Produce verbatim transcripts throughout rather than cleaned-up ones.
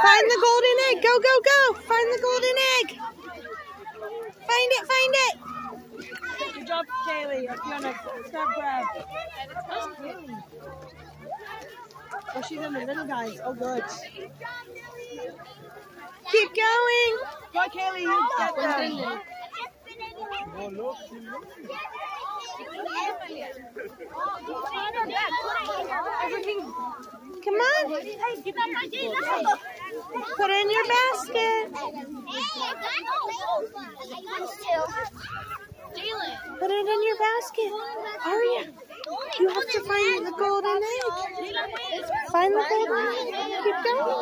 Find the golden egg. Go, go, go. Find the golden egg. Find it, find it. Good job, Kaylee. If you want to start grab. Oh, she's in the little guys. Oh, good. Keep going. Go, Kaylee. You get them. Come on. Put it in your basket. Put it in your basket. Aria, you have to find the golden egg. Find the golden egg. Keep going.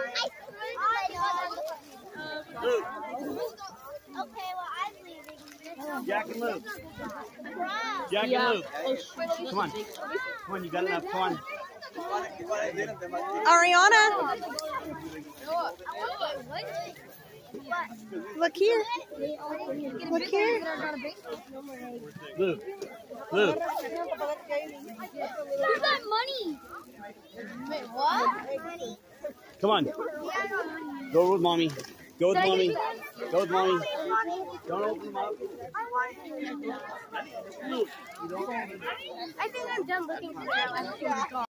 Okay, well, I'm leaving. Jack and Luke. Jack and Luke. Come on. Come on, you got enough. Come on. Ariana. Look here. Look here. Luke. Luke. Who's got money? Wait, what? Come on. Go with mommy. Go with mommy. Go with mommy. Don't open them up. I think I'm done looking for that.